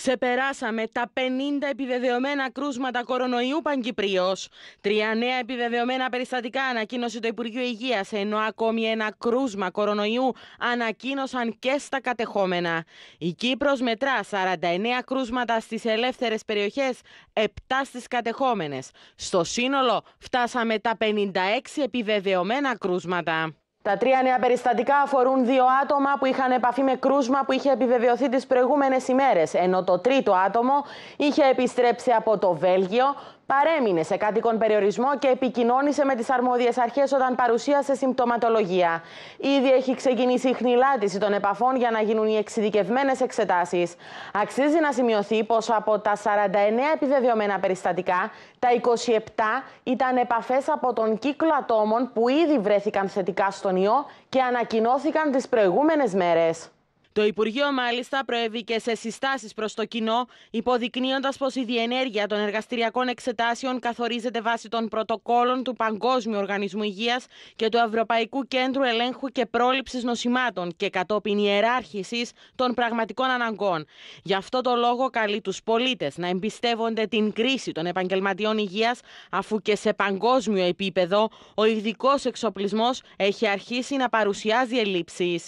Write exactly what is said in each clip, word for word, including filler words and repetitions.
Ξεπεράσαμε τα πενήντα επιβεβαιωμένα κρούσματα κορονοϊού Παγκυπρίως. Τρία νέα επιβεβαιωμένα περιστατικά ανακοίνωσε το Υπουργείο Υγείας, ενώ ακόμη ένα κρούσμα κορονοϊού ανακοίνωσαν και στα κατεχόμενα. Η Κύπρος μετρά σαράντα εννέα κρούσματα στις ελεύθερες περιοχές, επτά στις κατεχόμενες. Στο σύνολο φτάσαμε τα πενήντα έξι επιβεβαιωμένα κρούσματα. Τα τρία νέα περιστατικά αφορούν δύο άτομα που είχαν επαφή με κρούσμα που είχε επιβεβαιωθεί τις προηγούμενες ημέρες, ενώ το τρίτο άτομο είχε επιστρέψει από το Βέλγιο, παρέμεινε σε κάτοικον περιορισμό και επικοινώνησε με τις αρμόδιες αρχές όταν παρουσίασε συμπτωματολογία. Ήδη έχει ξεκινήσει η χνηλάτιση των επαφών για να γίνουν οι εξειδικευμένες εξετάσεις. Αξίζει να σημειωθεί πως από τα σαράντα εννέα επιβεβαιωμένα περιστατικά, τα είκοσι επτά ήταν επαφές από τον κύκλο ατόμων που ήδη βρέθηκαν θετικά στον ιό και ανακοινώθηκαν τις προηγούμενες μέρες. Το Υπουργείο μάλιστα προέβηκε σε συστάσεις προς το κοινό, υποδεικνύοντας πως η διενέργεια των εργαστηριακών εξετάσεων καθορίζεται βάσει των πρωτοκόλων του Παγκόσμιου Οργανισμού Υγείας και του Ευρωπαϊκού Κέντρου Ελέγχου και Πρόληψης Νοσημάτων και κατόπιν ιεράρχησης των πραγματικών αναγκών. Γι' αυτό το λόγο καλεί τους πολίτες να εμπιστεύονται την κρίση των επαγγελματιών υγείας, αφού και σε παγκόσμιο επίπεδο ο ειδικός εξοπλισμός έχει αρχίσει να παρουσιάζει ελλείψεις.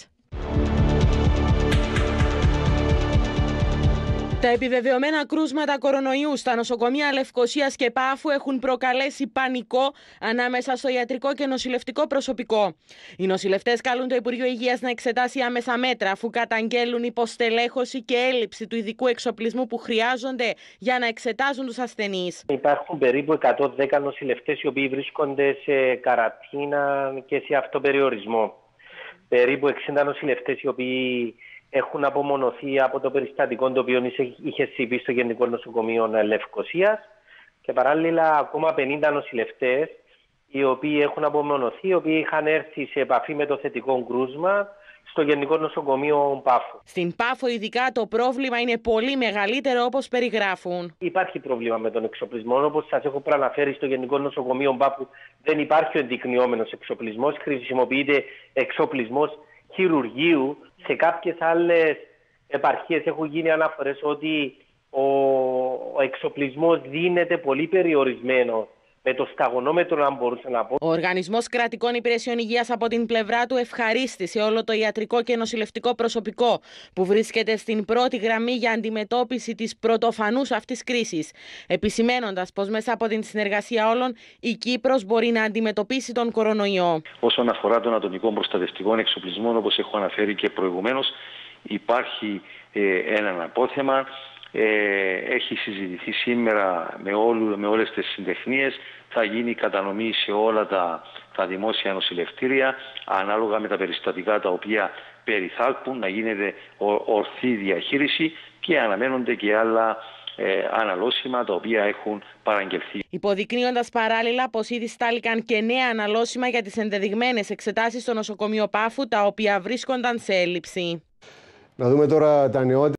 Τα επιβεβαιωμένα κρούσματα κορονοϊού στα νοσοκομεία Λευκωσίας και Πάφου έχουν προκαλέσει πανικό ανάμεσα στο ιατρικό και νοσηλευτικό προσωπικό. Οι νοσηλευτές καλούν το Υπουργείο Υγείας να εξετάσει άμεσα μέτρα, αφού καταγγέλουν υποστελέχωση και έλλειψη του ειδικού εξοπλισμού που χρειάζονται για να εξετάζουν τους ασθενείς. Υπάρχουν περίπου εκατόν δέκα νοσηλευτές οι οποίοι βρίσκονται σε καραντίνα και σε αυτοπεριορισμό. Περίπου εξήντα νοσηλευτές οι οποίοι έχουν απομονωθεί από το περιστατικό το οποίο είχε συμβεί στο Γενικό Νοσοκομείο Λευκωσίας και παράλληλα ακόμα πενήντα νοσηλευτές οι οποίοι έχουν απομονωθεί, οι οποίοι είχαν έρθει σε επαφή με το θετικό κρούσμα στο Γενικό Νοσοκομείο Πάφου. Στην Πάφο ειδικά το πρόβλημα είναι πολύ μεγαλύτερο όπως περιγράφουν. Υπάρχει πρόβλημα με τον εξοπλισμό. Όπως σας έχω προαναφέρει, στο Γενικό Νοσοκομείο Πάφου δεν υπάρχει ο ενδεικνυόμενος εξοπλισμός. Χρησιμοποιείται εξοπλισμός χειρουργείου. Σε κάποιες άλλες επαρχίες έχουν γίνει αναφορές ότι ο, ο εξοπλισμός δίνεται πολύ περιορισμένο, με το σταγονόμετρο αν μπορούσα να πω. Ο Οργανισμός Κρατικών Υπηρεσιών Υγείας από την πλευρά του ευχαρίστησε όλο το ιατρικό και νοσηλευτικό προσωπικό που βρίσκεται στην πρώτη γραμμή για αντιμετώπιση της πρωτοφανούς αυτής κρίσης, επισημένοντας πως μέσα από την συνεργασία όλων η Κύπρος μπορεί να αντιμετωπίσει τον κορονοϊό. Όσον αφορά τον ατομικό προστατευτικό εξοπλισμό, όπως έχω αναφέρει και προηγουμένως, υπάρχει ε, ένα απόθεμα. Ε, έχει συζητηθεί σήμερα με, όλου, με όλες τις συντεχνίες. Θα γίνει κατανομή σε όλα τα, τα δημόσια νοσηλευτήρια ανάλογα με τα περιστατικά τα οποία περιθάλπουν, να γίνεται ορθή διαχείριση και αναμένονται και άλλα ε, αναλώσιμα τα οποία έχουν παραγγελθεί. Υποδεικνύοντας παράλληλα πως ήδη στάληκαν και νέα αναλώσιμα για τις ενδεδειγμένες εξετάσεις στο νοσοκομείο Πάφου, τα οποία βρίσκονταν σε έλλειψη. Να δούμε τώρα τα νεότερα.